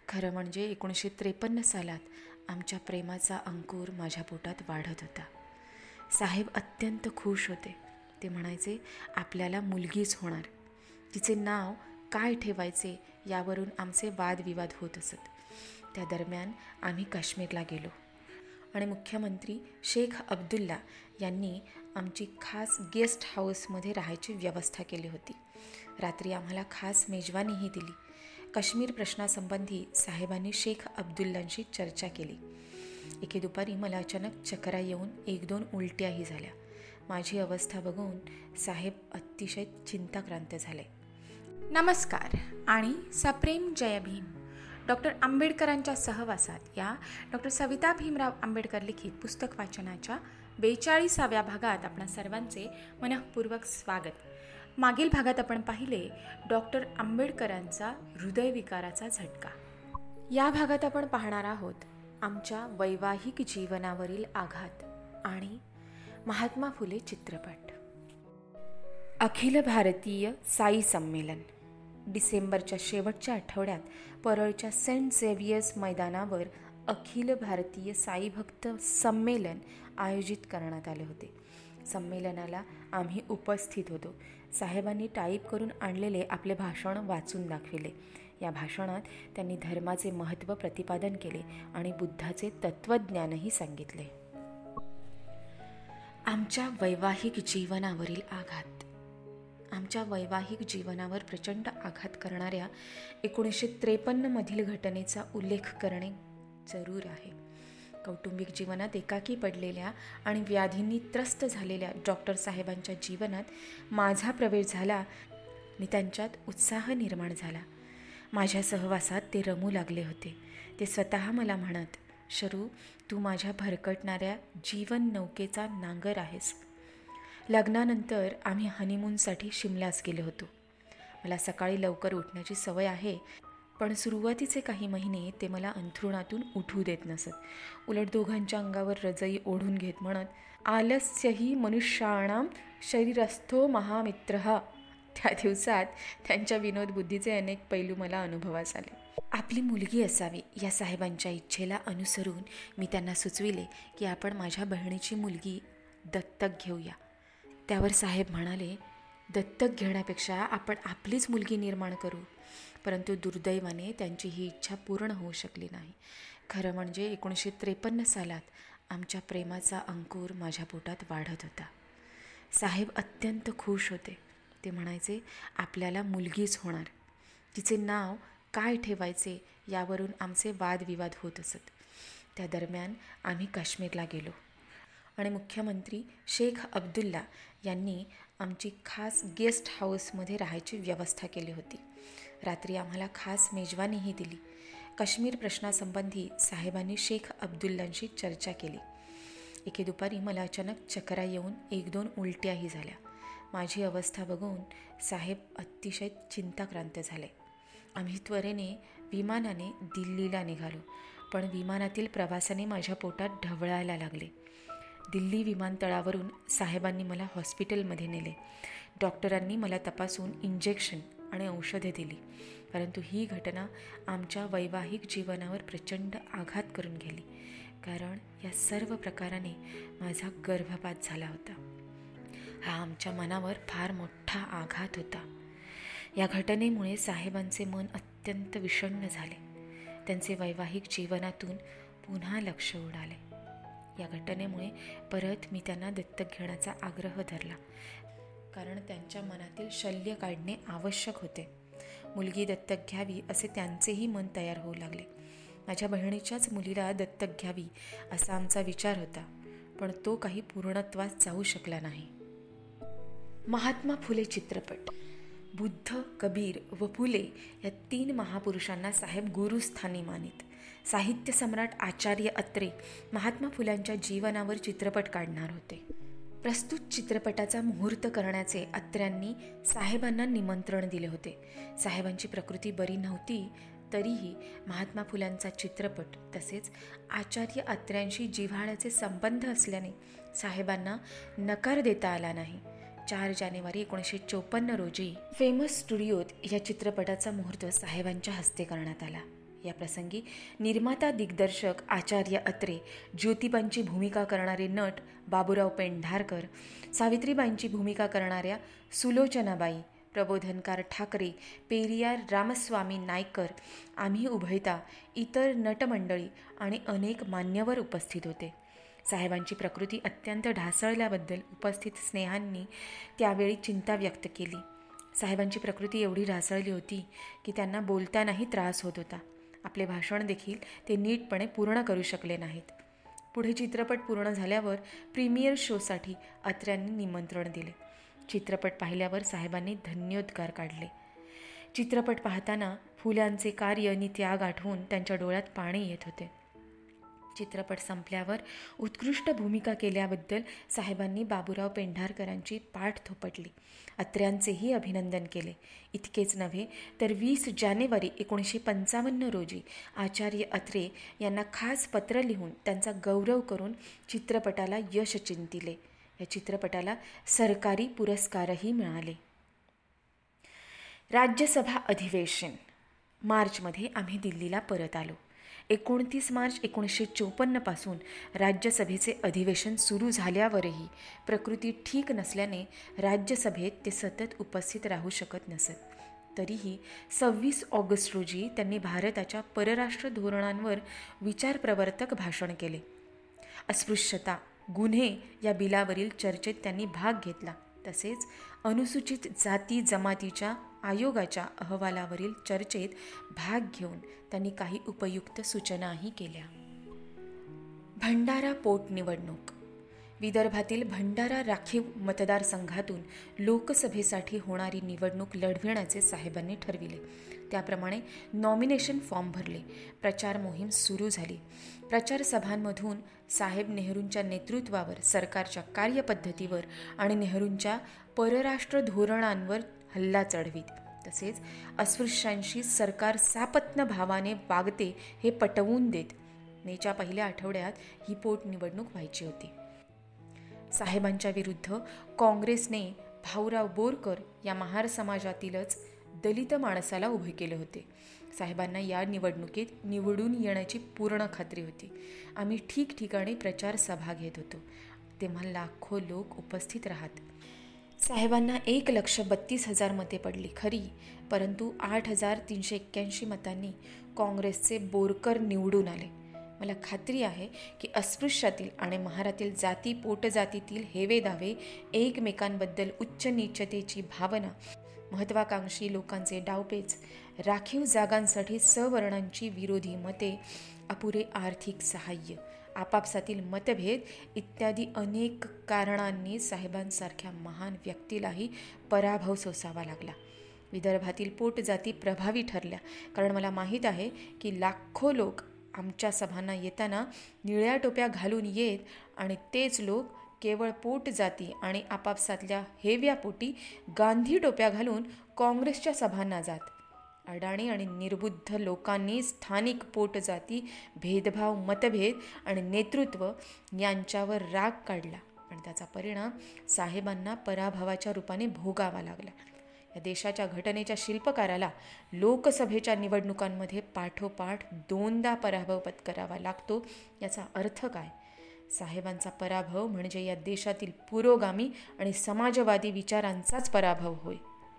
खरं म्हणजे 1953 सालात आमच्या प्रेमाचा अंकुर माझ्या पोटात वाढत होता. साहेब अत्यंत खुश होते. ते म्हणायचे, आपल्याला मुलगीच होणार. तिचे नाव काय ठेवायचे यावरून आमचे वादविवाद होत असत. त्या दरम्यान आम्ही काश्मीरला गेलो आणि मुख्यमंत्री शेख अब्दुल्ला यांनी आमची खास गेस्ट हाऊसमध्ये राहायची व्यवस्था केली होती. रात्री आम्हाला खास मेजवानीही दिली. काश्मीर प्रश्नासंबंधी साहेबांनी शेख अब्दुल्लांशी चर्चा केली. एके दुपारी मला अचानक चक्रा येऊन 1-2 उलट्याही झाल्या. माझी अवस्था बघून साहेब अतिशय चिंताक्रांत झाले. नमस्कार आणि सप्रेम जय भीम. डॉक्टर आंबेडकरांच्या सहवासात या डॉक्टर सविता भीमराव आंबेडकर लिखित पुस्तक वाचनाच्या 42व्या भागात आपणा सर्वांचे मनःपूर्वक स्वागत. मागील भागात आपण पाहिले डॉक्टर आंबेडकरांचा हृदयविकाराचा झटका. या भागात आपण पाहणार आहोत आमच्या वैवाहिक जीवनावरील आघात आणि महात्मा फुले चित्रपट. अखिल भारतीय साई संमेलन. डिसेंबरच्या शेवटच्या आठवड्यात परळच्या सेंट झेवियर्स मैदानावर अखिल भारतीय साई भक्त संमेलन आयोजित करण्यात आले होते. संमेलनाला आम्ही उपस्थित होतो. साहेबांनी टाईप करून आणलेले आपले भाषण वाचून दाखविले. या भाषणात त्यांनी धर्माचे महत्त्व प्रतिपादन केले आणि बुद्धाचे तत्त्वज्ञानही सांगितले. आमच्या वैवाहिक जीवनावरील आघात. आमच्या वैवाहिक जीवनावर प्रचंड आघात करणाऱ्या 1953मधील घटनेचा उल्लेख करणे जरूर आहे. कौटुंबिक जीवनात एकाकी पडलेल्या आणि व्याधींनी त्रस्त झालेल्या डॉक्टर साहेबांच्या जीवनात माझा प्रवेश झाला आणि त्यांच्यात उत्साह निर्माण झाला. माझ्या सहवासात ते रमू लागले होते. ते स्वतः मला म्हणत, शरू, तू माझ्या भरकटणाऱ्या जीवन नौकेचा नांगर आहेस. लग्नानंतर आम्ही हनीमूनसाठी शिमल्यास गेलो होतो. मला सकाळी लवकर उठण्याची सवय आहे, पण सुरुवातीचे काही महिने ते मला अंथरुणातून उठू देत नसत. उलट दोघांच्या अंगावर रजई ओढून घेत म्हणत, आलस्यही मनुष्याणाम शरीरस्थो महामित्रः. त्या दिवसात त्यांच्या विनोदबुद्धीचे अनेक पैलू मला अनुभवास आले. आपली मुलगी असावी या साहेबांच्या इच्छेला अनुसरून मी त्यांना सुचविले की आपण माझ्या बहिणीची मुलगी दत्तक घेऊया. त्यावर साहेब म्हणाले, दत्तक घेण्यापेक्षा आपण आपलीच मुलगी निर्माण करू. परंतु दुर्दैवाने त्यांची ही इच्छा पूर्ण होऊ शकली नाही. खरं म्हणजे 1953 सालात आमच्या प्रेमाचा अंकुर माझ्या पोटात वाढत होता. साहेब अत्यंत खुश होते. ते म्हणायचे, आपल्याला मुलगीच होणार. तिचे नाव काय ठेवायचे यावरून आमचे वादविवाद होत असत. त्या दरम्यान आम्ही काश्मीरला गेलो आणि मुख्यमंत्री शेख अब्दुल्ला यांनी आमची खास गेस्ट हाऊसमध्ये राहायची व्यवस्था केली होती. रात्री आम्हाला खास मेजवानीही दिली. काश्मीर प्रश्नासंबंधी साहेबांनी शेख अब्दुल्लांशी चर्चा केली. एके दुपारी मला अचानक चक्रा येऊन 1-2 उलट्याही झाल्या. माझी अवस्था बघून साहेब अतिशय चिंताक्रांत झाले. आम्ही त्वरेने विमानाने दिल्लीला निघालो, पण विमानातील प्रवासाने माझ्या पोटात ढवळायला लागले. दिल्ली विमानतळावरून साहेबांनी मला हॉस्पिटलमध्ये नेले. डॉक्टरांनी मला तपासून इंजेक्शन आणि औषधे दिली. परंतु ही घटना आमच्या वैवाहिक जीवनावर प्रचंड आघात करून गेली, कारण या सर्व प्रकाराने माझा गर्भपात झाला होता. हा आमच्या मनावर फार मोठा आघात होता. या घटनेमुळे साहेबांचे मन अत्यंत विषण्ण झाले. त्यांचे वैवाहिक जीवनातून पुन्हा लक्ष उडाले. या घटनेमुळे परत मी त्यांना दत्तक घेण्याचा आग्रह धरला, कारण त्यांच्या मनातील शल्य काढणे आवश्यक होते. मुलगी दत्तक घ्यावी असे त्यांचेही मन तयार होऊ लागले. माझ्या बहिणीच्याच मुलीला दत्तक घ्यावी असा आमचा विचार होता, पण तो काही पूर्णत्वास जाऊ शकला नाही. महात्मा फुले चित्रपट. बुद्ध, कबीर व फुले या 3 महापुरुषांना साहेब गुरुस्थानी मानित. साहित्य सम्राट आचार्य अत्रे महात्मा फुल्यांच्या जीवनावर चित्रपट काढणार होते. प्रस्तुत चित्रपटाचा मुहूर्त करण्याचे अत्र्यांनी साहेबांना निमंत्रण दिले होते. साहेबांची प्रकृती बरी नव्हती, तरीही महात्मा फुल्यांचा चित्रपट तसेच आचार्य अत्र्यांशी जिव्हाळ्याचे संबंध असल्याने साहेबांना नकार देता आला नाही. 4 जानेवारी 1954 रोजी फेमस स्टुडिओत या चित्रपटाचा मुहूर्त साहेबांच्या हस्ते करण्यात आला. या प्रसंगी निर्माता दिग्दर्शक आचार्य अत्रे, ज्योतिबांची भूमिका करणारे नट बाबूराव पेंढारकर, सावित्रीबाईंची भूमिका करणाऱ्या सुलोचनाबाई, प्रबोधनकार ठाकरे, पेरियार रामस्वामी नायकर, आम्ही उभयता, इतर नटमंडळी आणि अनेक मान्यवर उपस्थित होते. साहेबांची प्रकृती अत्यंत ढासळल्याबद्दल उपस्थित स्नेहांनी त्यावेळी चिंता व्यक्त केली. साहेबांची प्रकृती एवढी ढासळली होती की त्यांना बोलतानाही त्रास होत होता. आपले भाषण देखील ते नीटपणे पूर्ण करू शकले नाहीत. पुढे चित्रपट पूर्ण झाल्यावर प्रीमियर शोसाठी अत्र्यांनी निमंत्रण दिले. चित्रपट पाहिल्यावर साहेबांनी धन्योद्गार काढले. चित्रपट पाहताना फुल्यांचे कार्य आणि त्याग आठवून त्यांच्या डोळ्यात पाणी येत होते. चित्रपट संपल्यावर उत्कृष्ट भूमिका केल्याबद्दल साहेबांनी बाबूराव पेंढारकरांची पाठ थोपटली. अत्र्यांचेही अभिनंदन केले. इतकेच नव्हे तर 20 जानेवारी 1955 रोजी आचार्य अत्रे यांना खास पत्र लिहून त्यांचा गौरव करून चित्रपटाला यश चिंतिले. या चित्रपटाला सरकारी पुरस्कारही मिळाले. राज्यसभा अधिवेशन. मार्चमध्ये आम्ही दिल्लीला परत आलो. 29 मार्च 1954 पासून राज्यसभेचे अधिवेशन सुरू झाल्यावरही प्रकृती ठीक नसल्याने राज्यसभेत ते सतत उपस्थित राहू शकत नसत. तरीही 26 ऑगस्ट रोजी त्यांनी भारताच्या परराष्ट्र धोरणांवर विचारप्रवर्तक भाषण केले. अस्पृश्यता, गुन्हे या बिलावरील चर्चेत त्यांनी भाग घेतला. तसेच अनुसूचित जाती जमातीच्या आयोगाच्या अहवालावरील चर्चेत भाग घेऊन त्यांनी काही उपयुक्त सूचनाही केल्या. भंडारा पोटनिवडणूक. विदर्भातील भंडारा राखीव मतदारसंघातून लोकसभेसाठी होणारी निवडणूक लढविण्याचे साहेबांनी ठरविले. त्याप्रमाणे नॉमिनेशन फॉर्म भरले. प्रचार मोहीम सुरू झाली. प्रचार सभांमधून साहेब नेहरूंच्या नेतृत्वावर, सरकारच्या कार्यपद्धतीवर आणि नेहरूंच्या परराष्ट्र धोरणांवर हल्ला चढवीत. तसेच अस्पृश्यांशी सरकार सापत्न भावाने वागते हे पटवून देत. मेच्या पहिल्या आठवड्यात ही पोटनिवडणूक व्हायची होती. साहेबांच्या विरुद्ध काँग्रेसने भाऊराव बोरकर या महार समाजातीलच दलित माणसाला उभे केले होते. साहेबांना या निवडणुकीत निवडून येण्याची पूर्ण खात्री होती. आम्ही ठिकठिकाणी प्रचार सभा घेत होतो. तेव्हा लाखो लोक उपस्थित राहत. साहेबांना 1,32,000 मते पडली खरी, परंतु 8,381 मतांनी काँग्रेसचे बोरकर निवडून आले. मला खात्री आहे की अस्पृश्यातील आणि महारातील जाती पोटजातीतील हेवे दावे, एकमेकांबद्दल उच्च नीचतेची भावना, महत्त्वाकांक्षी लोकांचे डावपेच, राखीव जागांसाठी सवर्णांची विरोधी मते, अपुरे आर्थिक सहाय्य, आपापसातील मतभेद इत्यादी अनेक कारणांनी साहेबांसारख्या महान व्यक्तीलाही पराभव सोसावा लागला. विदर्भातील पोटजाती प्रभावी ठरल्या, कारण मला माहीत आहे की लाखो लोक आमच्या सभांना येताना निळ्या टोप्या घालून येत आणि तेच लोक केवळ पोटजाती आणि आपापसातल्या हेव्यापोटी गांधी टोप्या घालून काँग्रेसच्या सभांना जात. अडाणी आणि निर्बुद्ध लोकांनी स्थानिक पोटजाती, भेदभाव, मतभेद आणि नेतृत्व यांच्यावर राग काढला आणि त्याचा परिणाम साहेबांना पराभवाच्या रूपाने भोगावा लागला. या देशाच्या घटनेच्या शिल्पकाराला लोकसभेच्या निवडणुकांमध्ये पाठोपाठ 2दा पराभव पत्करावा लागतो. याचा अर्थ काय? साहेबांचा पराभव म्हणजे या देशातील पुरोगामी आणि समाजवादी विचारांचाच पराभव होय.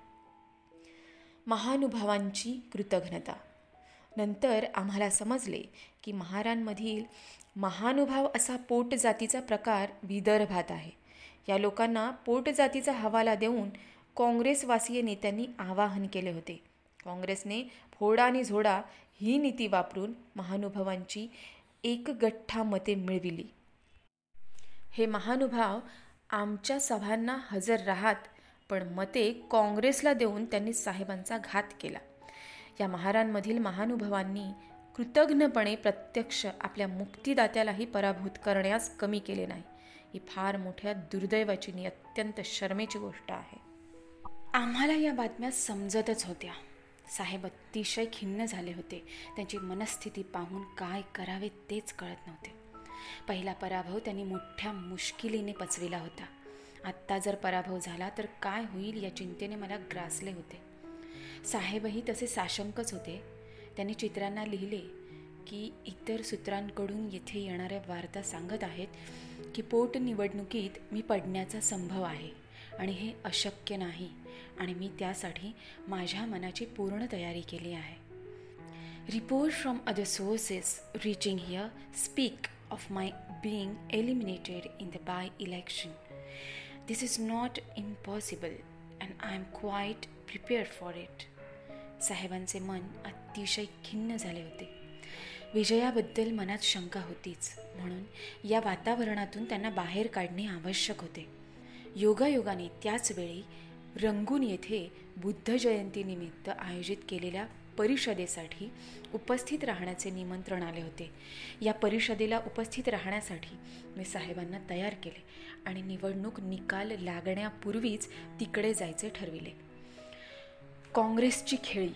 महानुभावांची कृतघ्नता. नंतर आम्हाला समजले की महारांमधील महानुभाव असा पोटजातीचा प्रकार विदर्भात आहे. या लोकांना पोटजातीचा हवाला देऊन काँग्रेसवासीय नेत्यांनी आवाहन केले होते. काँग्रेसने फोडा आणि झोडा ही नीती वापरून महानुभावांची एकगठ्ठा मते मिळविली. हे महानुभाव आमच्या सभांना हजर राहत, पण मते काँग्रेसला देऊन त्यांनी साहेबांचा घात केला. या महारांमधील महानुभावांनी कृतज्ञपणे प्रत्यक्ष आपल्या मुक्तिदात्यालाही पराभूत करण्यास कमी केले नाही. ही फार मोठ्या दुर्दैवाची आणि अत्यंत शरमेची गोष्ट आहे. आम्हाला या बातम्या समजतच होत्या. साहेब अतिशय खिन्न झाले होते. त्यांची मनस्थिती पाहून काय करावे तेच कळत नव्हते. पहिला पराभव त्यांनी मोठ्या मुश्किलीने पचविला होता. आत्ता जर पराभव झाला तर काय होईल या चिंतेने मला ग्रासले होते. साहेबही तसे साशंकच होते. त्यांनी चित्रांना लिहिले की इतर सूत्रांकडून येथे येणाऱ्या वार्ता सांगत आहेत की पोटनिवडणुकीत मी पडण्याचा संभव आहे आणि हे अशक्य नाही आणि मी त्यासाठी माझ्या मनाची पूर्ण तयारी केली आहे. Reports from other sources reaching here speak of my being eliminated in the by-election. This is not impossible and I am quite prepared for it. साहेबांचे मन अतिशय खिन्न झाले होते. विजयाबद्दल मनात शंका होतीच, म्हणून या वातावरणातून त्यांना बाहेर काढणे आवश्यक होते. योगायोगाने त्याच वेळी रंगून येथे बुद्ध जयंतीनिमित्त आयोजित केलेल्या परिषदेसाठी उपस्थित राहण्याचे निमंत्रण आले होते. या परिषदेला उपस्थित राहण्यासाठी मी साहेबांना तयार केले आणि निवडणूक निकाल लागण्यापूर्वीच तिकडे जायचे ठरविले. काँग्रेसची खेळी.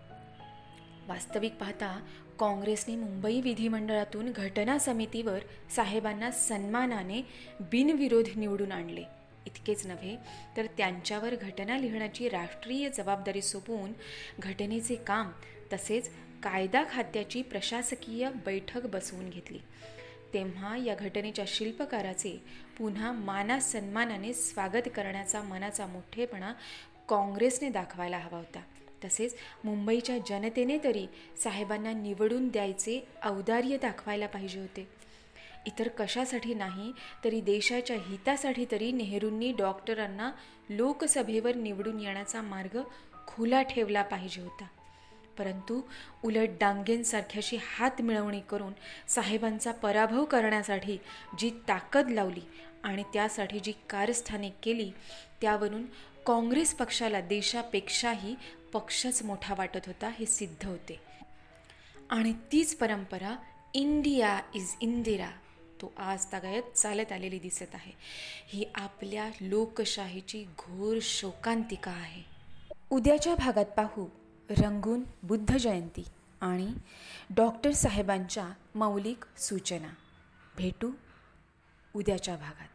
वास्तविक पाहता काँग्रेसने मुंबई विधिमंडळातून घटना समितीवर साहेबांना सन्मानाने बिनविरोध निवडून आणले. इतकेच नव्हे तर त्यांच्यावर घटना लिहिण्याची राष्ट्रीय जबाबदारी सोपवून घटनेचे काम तसेच कायदा खात्याची प्रशासकीय बैठक बसवून घेतली. तेव्हा या घटनेच्या शिल्पकाराचे पुन्हा मानासन्मानाने स्वागत करण्याचा मनाचा मोठेपणा काँग्रेसने दाखवायला हवा होता. तसेच मुंबईच्या जनतेने तरी साहेबांना निवडून द्यायचे औदार्य दाखवायला पाहिजे होते. इतर कशासाठी नाही तरी देशाच्या हितासाठी तरी नेहरूंनी डॉक्टरांना लोकसभेवर निवडून येण्याचा मार्ग खुला ठेवला पाहिजे होता. परंतु उलट डांगेंसारख्याशी हात मिळवणी करून साहेबांचा पराभव करण्यासाठी जी ताकद लावली आणि त्यासाठी जी कारस्थाने केली त्यावरून काँग्रेस पक्षाला देशापेक्षाही पक्षच मोठा वाटत होता हे सिद्ध होते. आणि तीच परंपरा इंडिया इज इंदिरा तो आज तागायत चालत आलेली दिसत आहे. ही आपल्या लोकशाहीची घोर शोकांतिका आहे. उद्याच्या भागात पाहू रंगून बुद्ध जयंती आणि डॉक्टर साहेबांच्या मौलिक सूचना. भेटू उद्याच्या भागात.